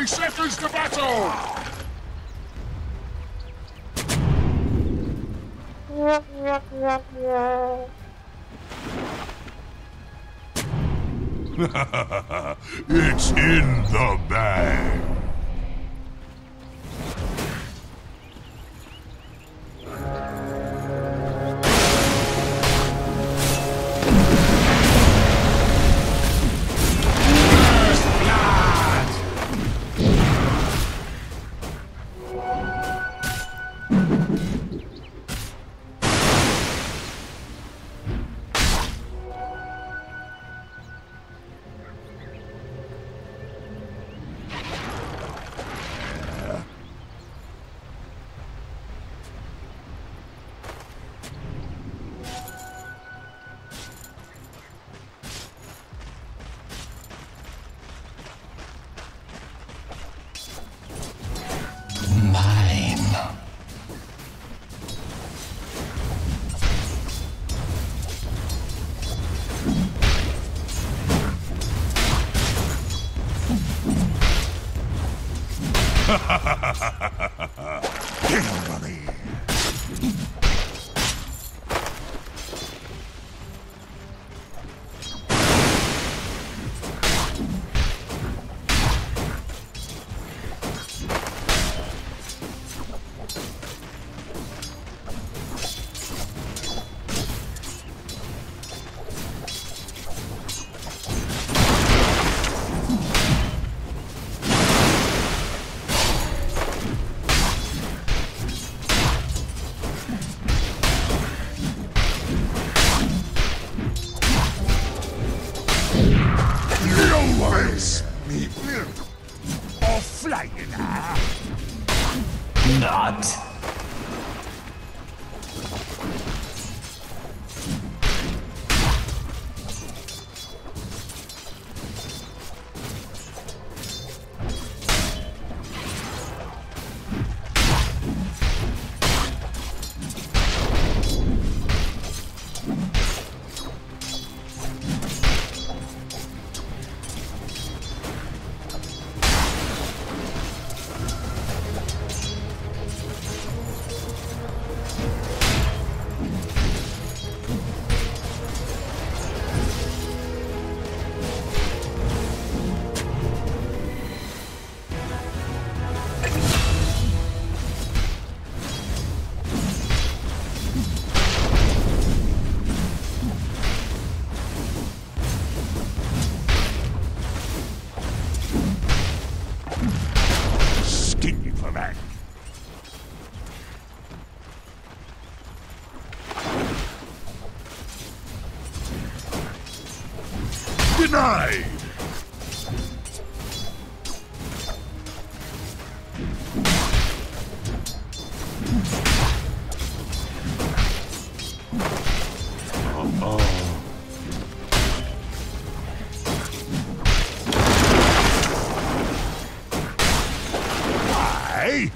30 seconds to battle! It's in the bag. Offlane. Not. Denied! Why?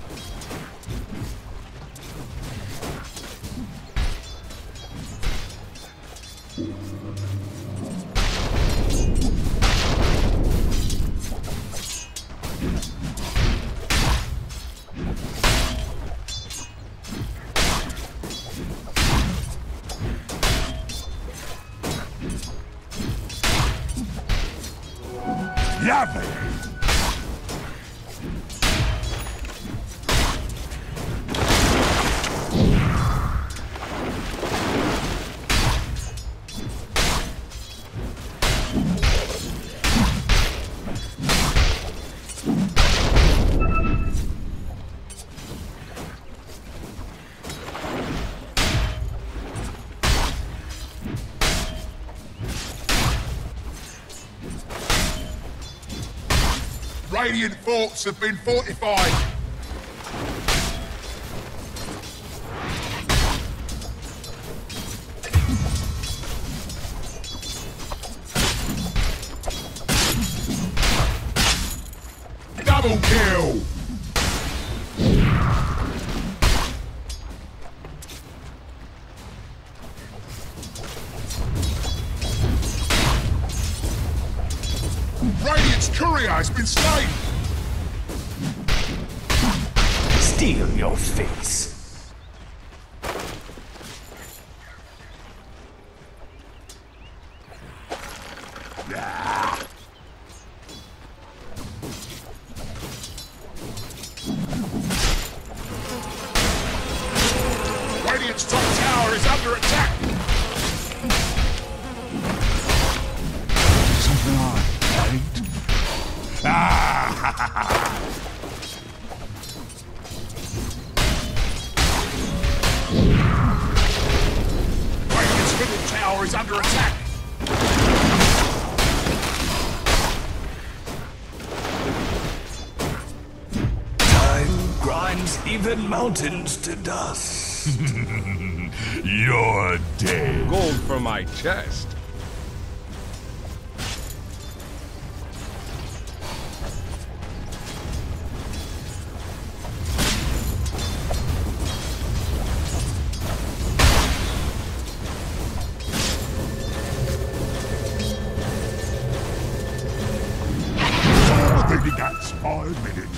Lovely! Radiant forts have been fortified. Double kill! Radiant's courier has been slain! steal your face. Radiant's top tower is under attack. Something odd, right? Radiant's middle tower is under attack. Time grinds even mountains to dust. You're dead. Gold for my chest. Maybe that's 5 minutes.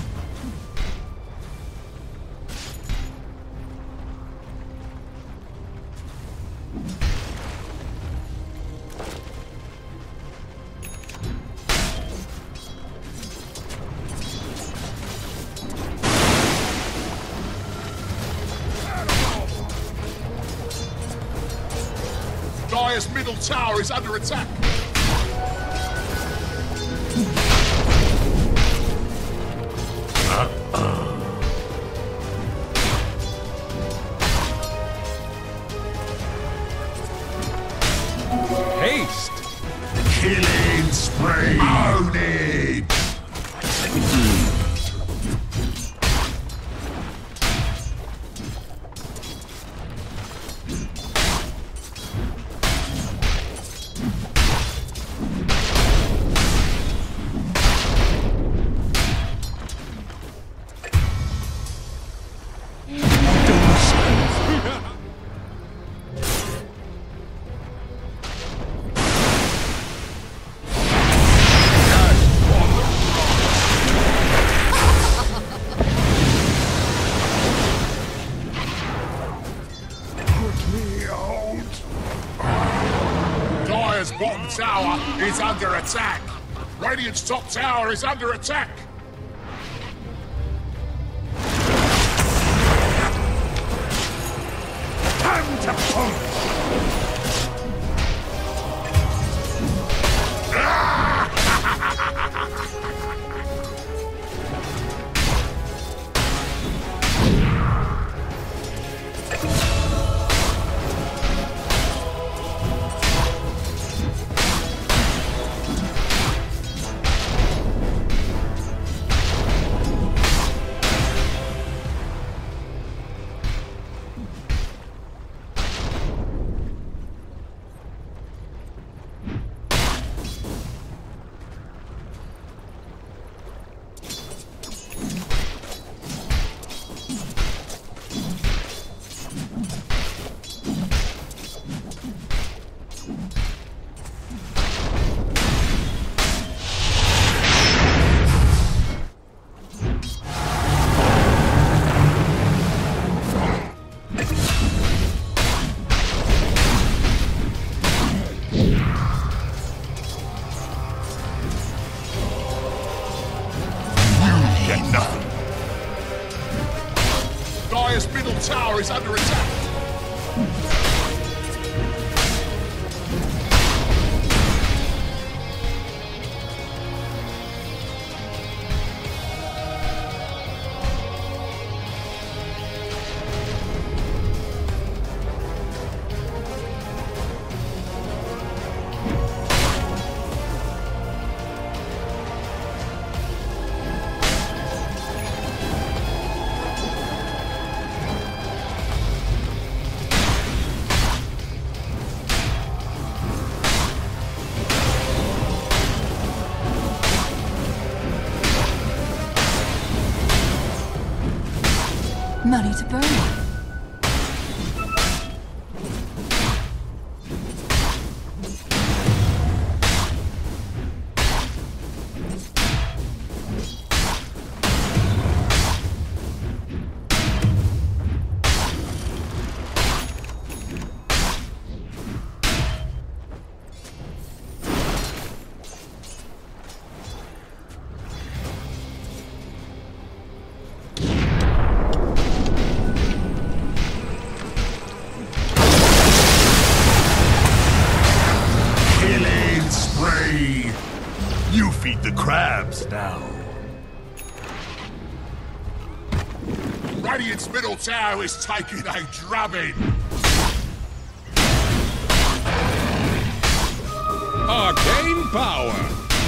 Dire's middle tower is under attack. Haste! Killing spree. Own it. Dire's bottom tower is under attack. Radiant's top tower is under attack. Time to punch. Dire's middle tower is under attack. Money to burn. You feed the crabs now. Radiant's middle tower is taking a drubbing. Arcane power.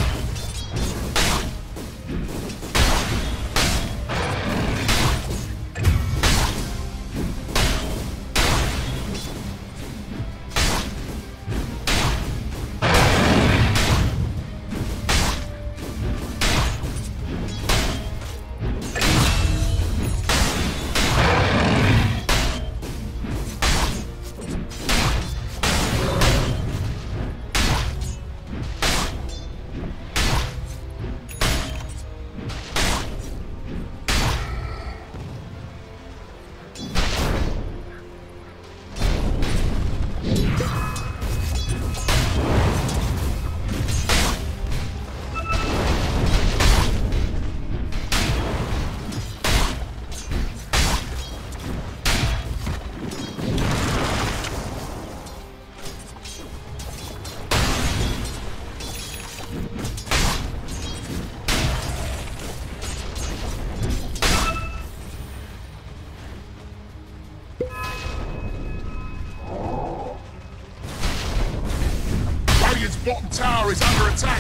Bottom tower is under attack.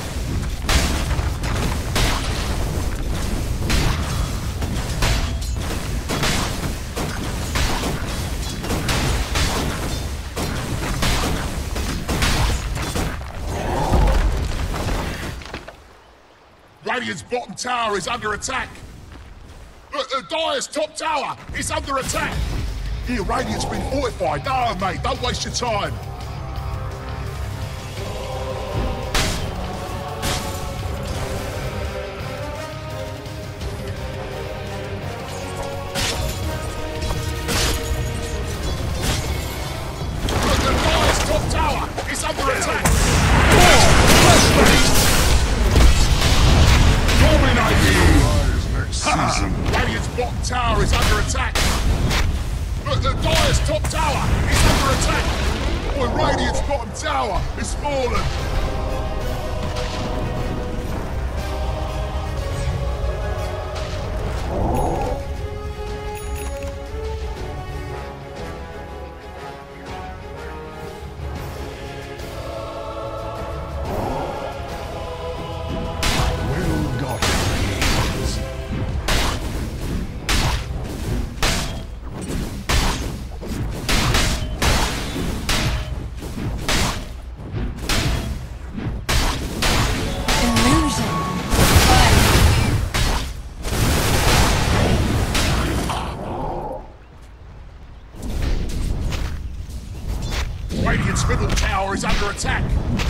Radiant's bottom tower is under attack. Dire's top tower is under attack. Here, Radiant's been fortified. No, mate, don't waste your time. Radiant's bottom tower is under attack. The Dire's top tower is under attack. Boy, Radiant's bottom tower is fallen. Radiant's middle tower is under attack.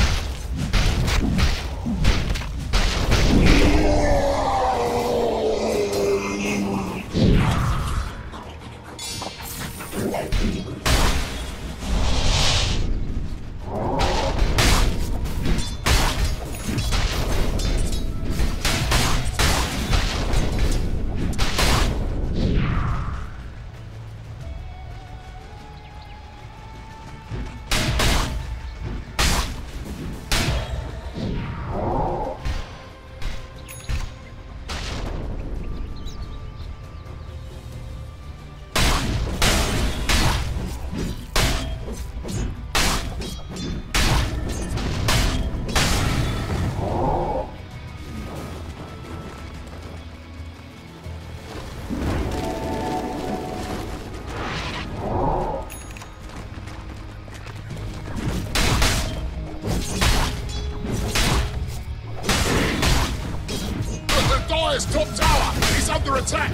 Dire's top tower is under attack.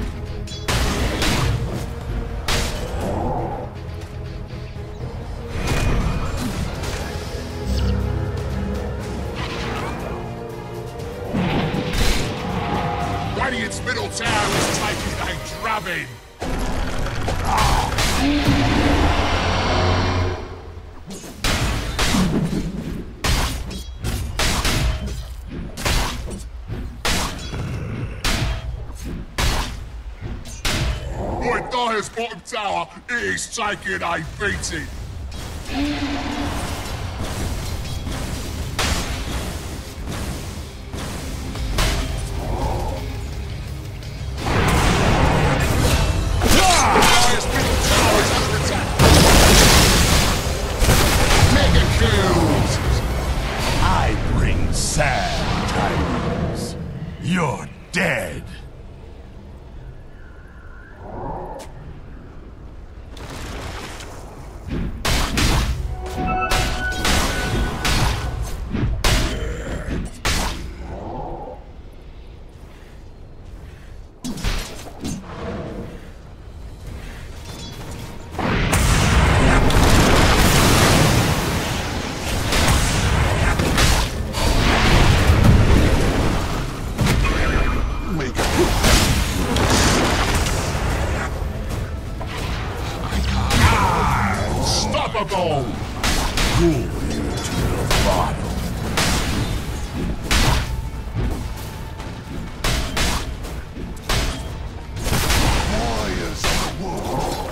Radiant's middle tower is taking a drubbing. Dire's bottom tower is taking a beating. tidings. You're dead. Unstoppable! Pull you to the bottom. Warriors of the world.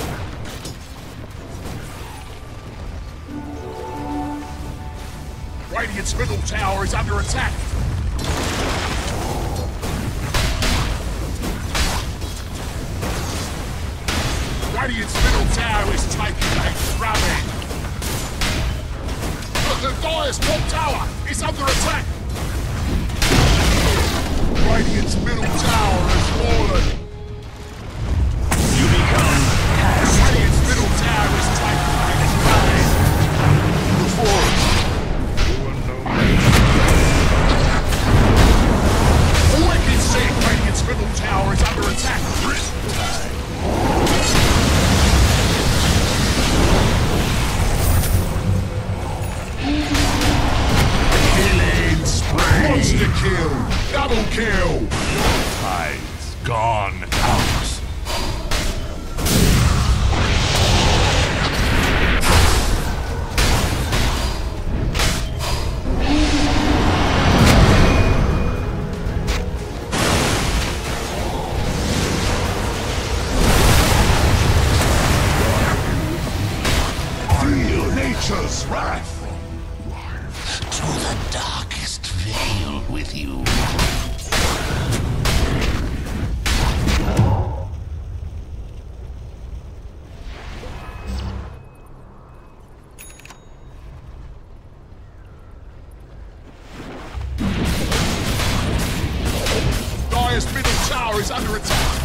Radiant's middle tower is under attack. Radiant's middle tower is taking a drubbing. The Dire's top tower is under attack. Radiant's middle tower has fallen. You become past. Radiant's middle tower is taking a drubbing. Wicked sick. Radiant's middle tower is under attack. Killing spree. Monster kill! Double kill! Tide's gone out. Feel nature's wrath! To the darkest veil with you. Dire's middle tower is under attack.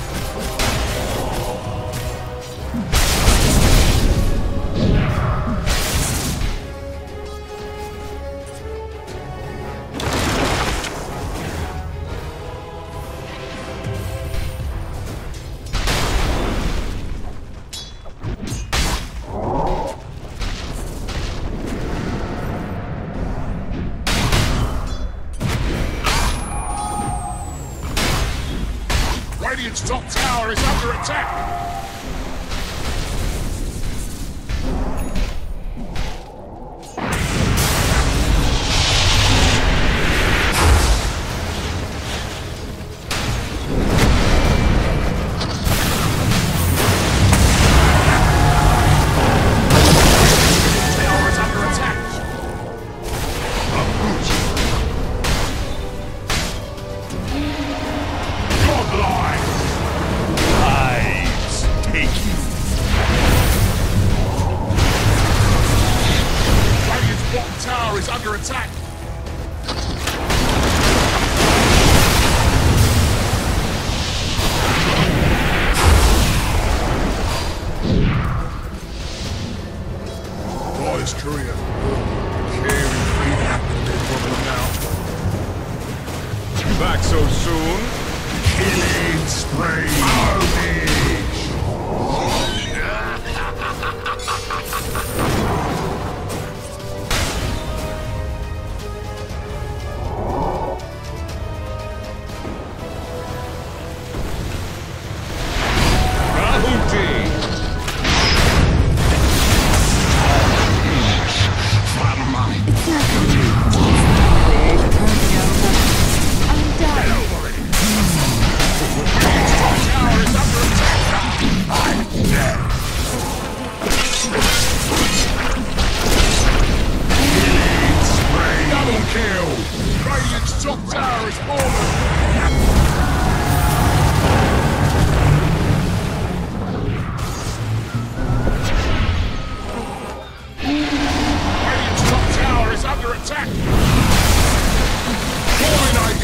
Radiant's top tower is under attack. Tower is under attack. Godlike! Tides take you. Radiant's bottom tower is under attack. Dire's courier. Caring feedback with a bit problem now. Back so soon? Killing spree! Carnage! Ahunti! From my I'm done. Tower is under attack! I'm dead. Killing spree! Double kill! Radiant's top tower is fallen! Radiant's top tower is under attack! Dominating!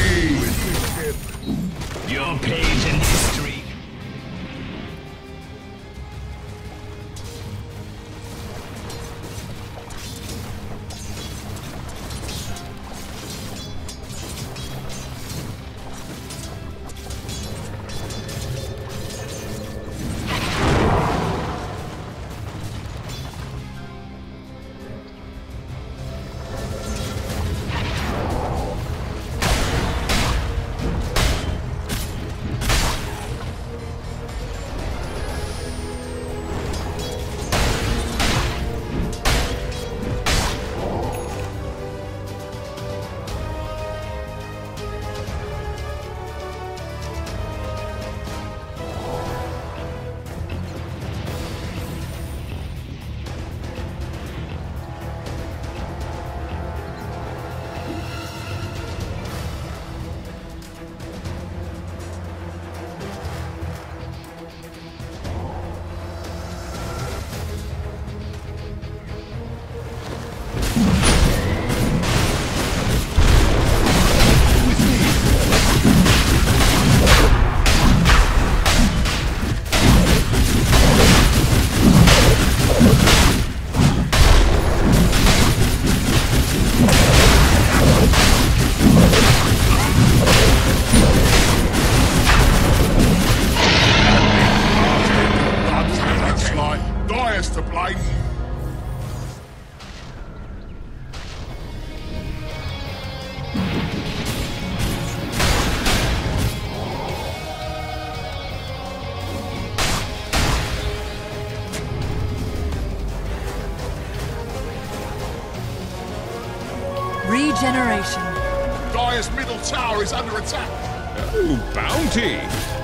Regeneration. Dire's middle tower is under attack. Oh, bounty.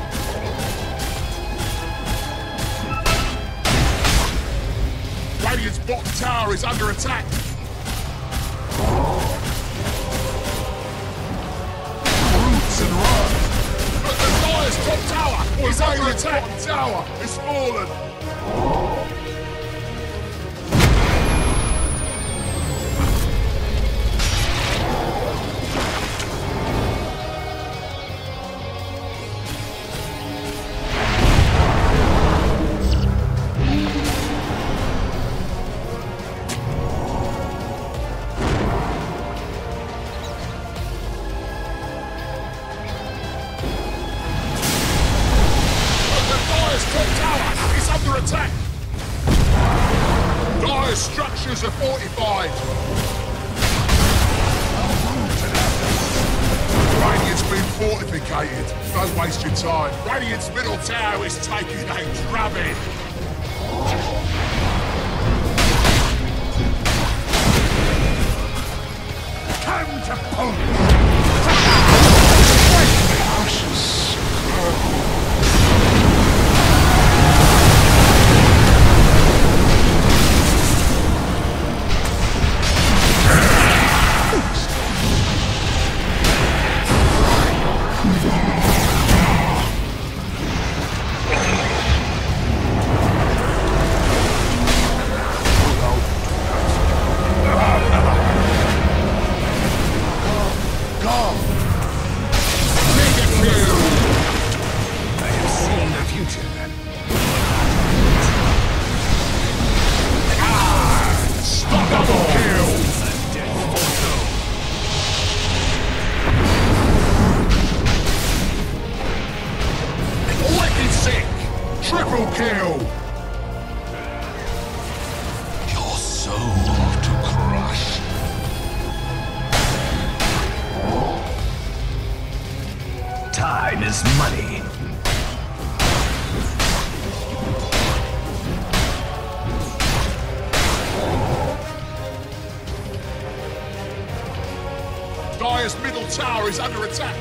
Radiant's bottom tower is under attack. Roots and run. But the Dire's top tower is under attack. Tower is fallen. Structures are fortified. Radiant's been fortificated. Don't waste your time. Radiant's middle tower is taking a drubbing. Time to pull. Triple kill! Your soul to crush. Time is money. Dire's middle tower is under attack.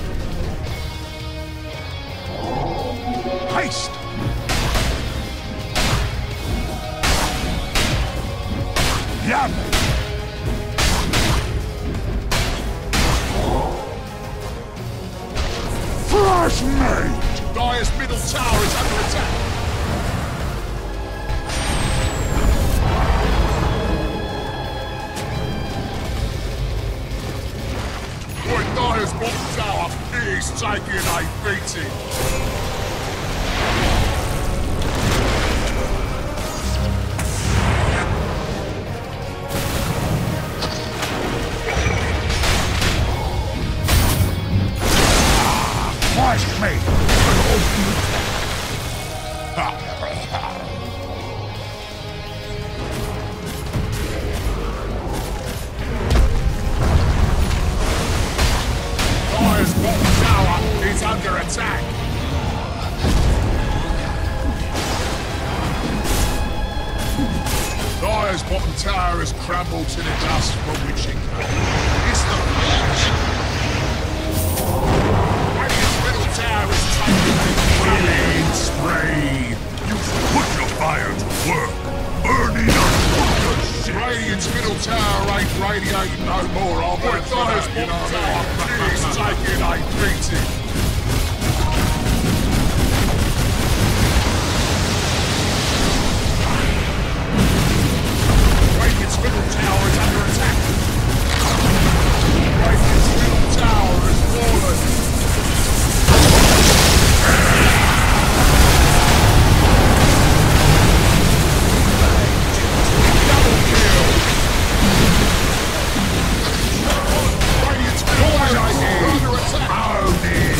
Haste! Yum! Fresh meat! Dire's middle tower is under attack. Boy, Dire's bottom tower is taking a beating. Fresh meat! Dire's bottom tower is under attack. Dire's bottom tower has crumbled to the dust from which it came. It's the flash. Radiant's middle tower is taking a killing spree. You put your fire to work, burning up good shit. Radiant's middle tower ain't radiating no more. But Dire's bottom tower is taking a beating. Radiant's middle tower is under attack. Radiant's middle tower has fallen. Double kill. Radiant's middle tower is under attack.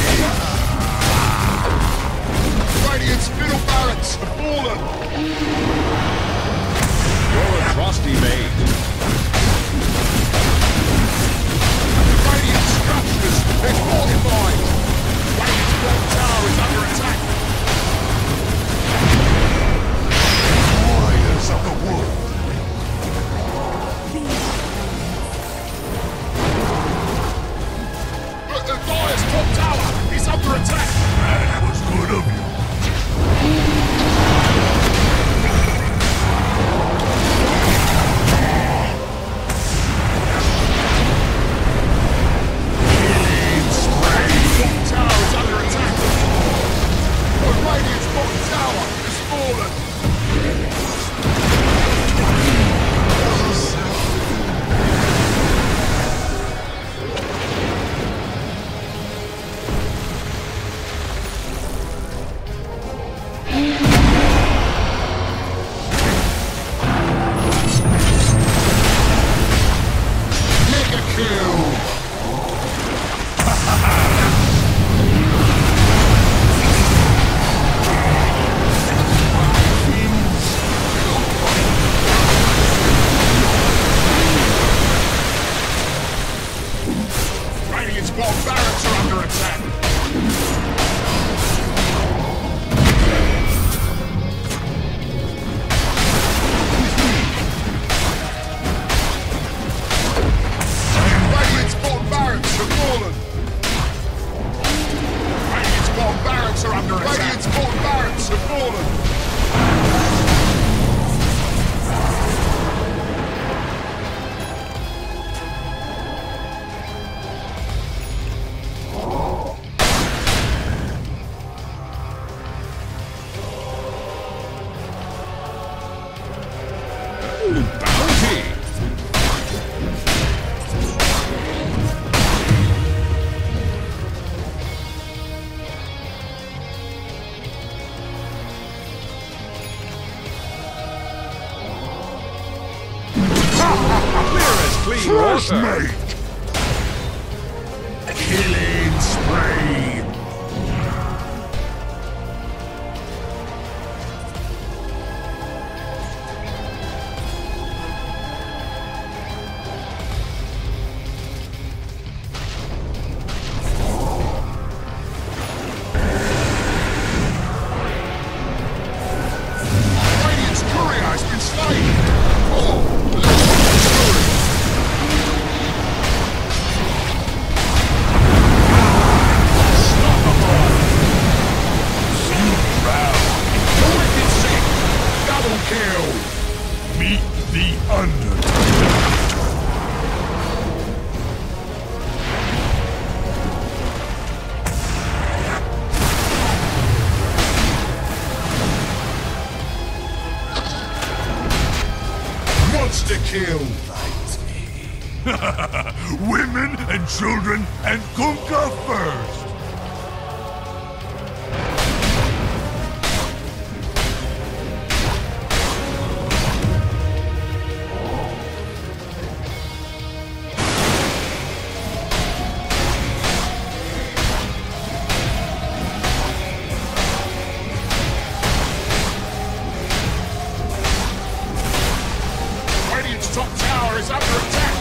top tower is under attack. That was good of you. Top tower is under attack. The Radiant's bottom tower has fallen. Mega kill. Radiant's bottom barracks are under attack. Radiant's bottom barracks have fallen. Radiant's bottom barracks are under attack. Radiant's bottom barracks have fallen. Bounty! Clear as clean First water. mate! Killing spree! Radiant's courier has been slain. Double kill. Meet the Undertaker! Monster kill. Women and children and Kunkka first! Radiant's top tower is under attack.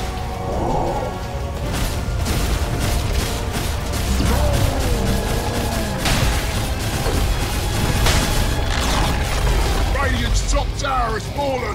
Radiant's top tower has fallen.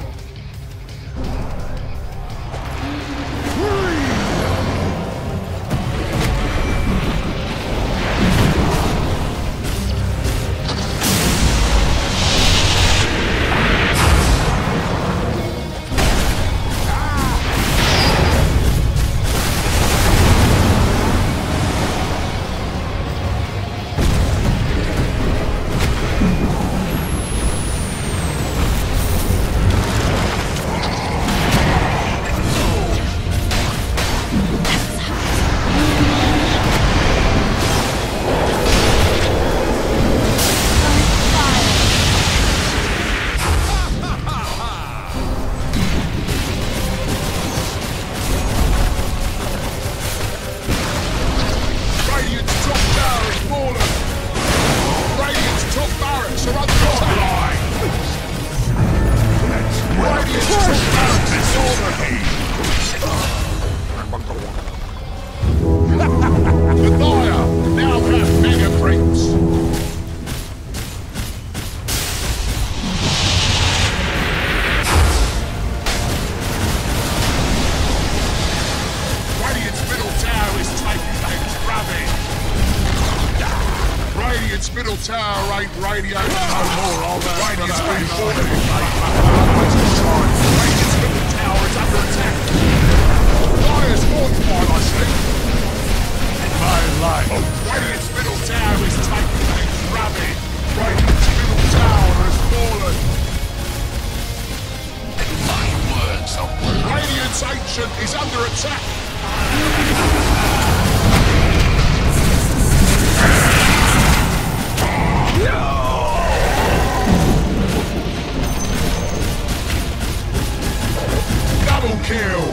Radiant's middle tower ain't radio no more. Radiant's been fortified. Radiant's middle tower is under attack. Dire's fortified, I see. My life. Radiant's middle tower is taking things rabid. Radiant's middle tower has fallen. My words are words. Radiant's ancient is under attack. Double kill!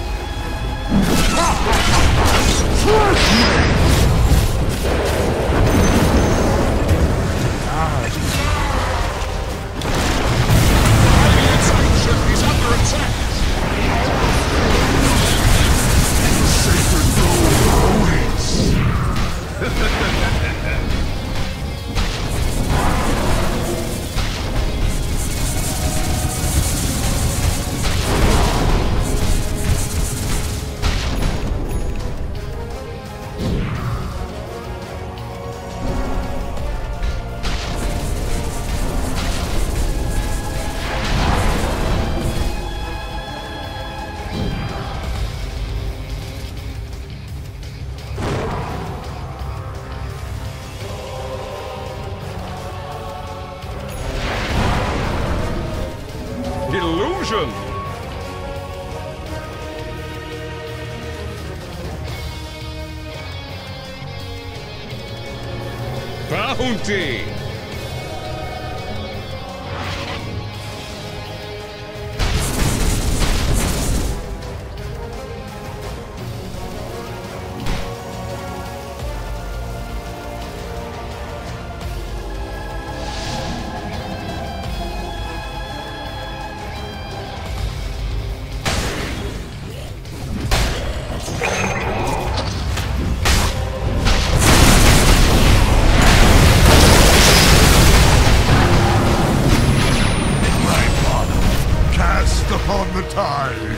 Radiant's ancient is under attack. Sacred throne awaits. Illusion! Bounty! Upon the tide.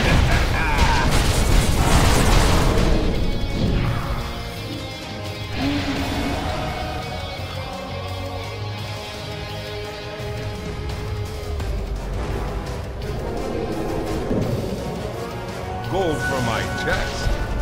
Gold for my chest.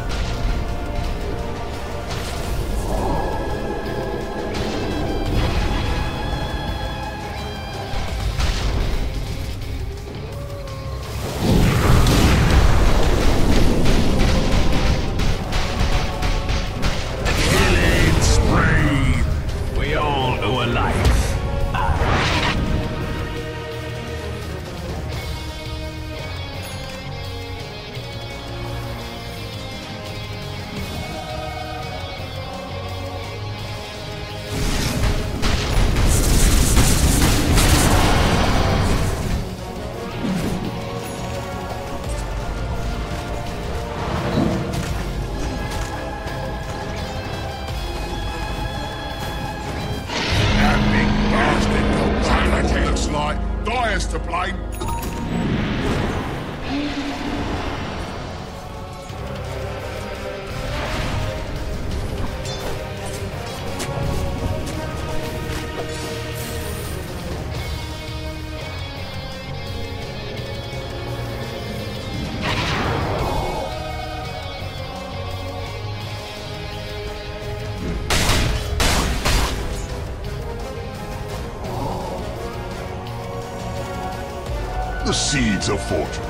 Dire's to blame. The seeds of fortune.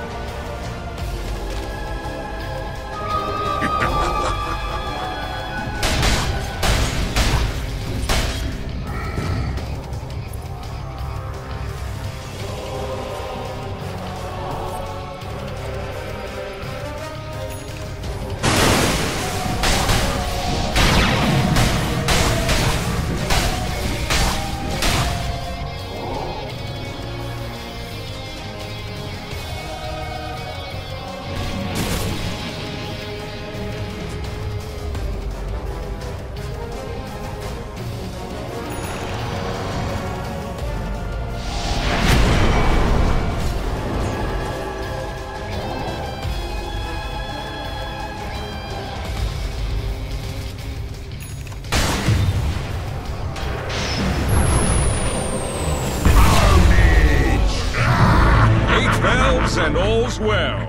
and all's well.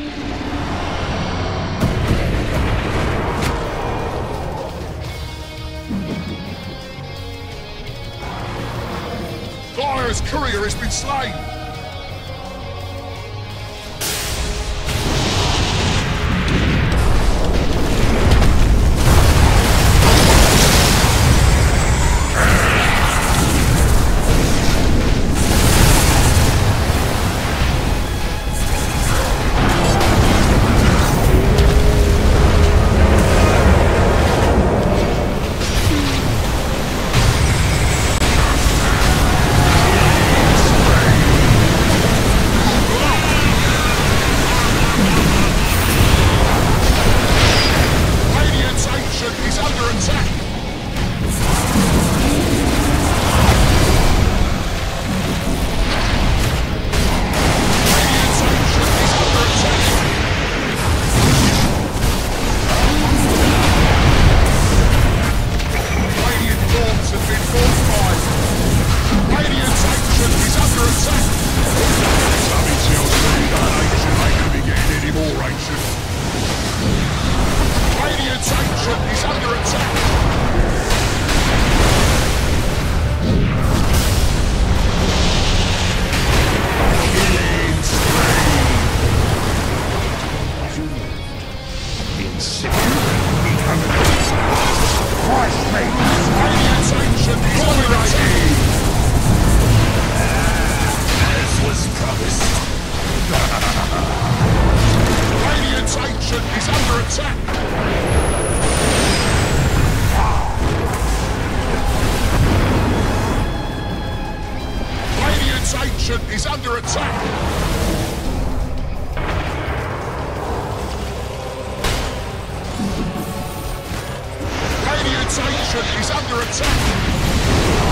Dire's courier has been slain. Is under attack! Radiant's Ancient is under attack!